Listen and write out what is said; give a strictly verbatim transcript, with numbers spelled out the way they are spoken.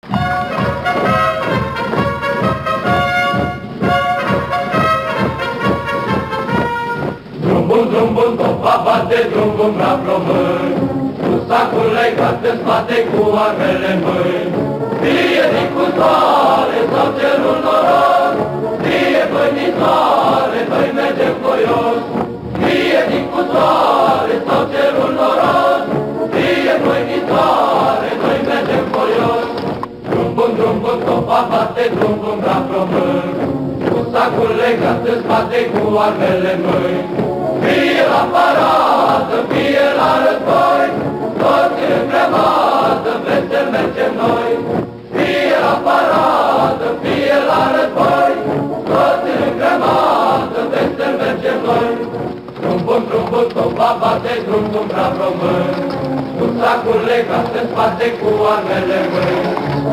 Drum drum bun, topa bate, drum bun, la plomâni, cu sacul legat în spate, cu armele în mâini. Fie din cu soare sau cerul noros, fie bănițoare, noi mergem voios. Fie din cu soare sau cerul noros, fie bănițoare, noi mergem voios. Drum bun, drum bun, topa bate, drum bun, la plomâni, cu sacul legat în spate, cu armele în mâini. Fie la paradă, fie la război, toți în grămadă, vesel mergem noi. Fie la paradă, fie la război, toți în grămadă, vesel mergem noi. Drum bun, drum bun, topa bate, drum bun, brav român, cu sacul legat în spate, cu armele în mâini.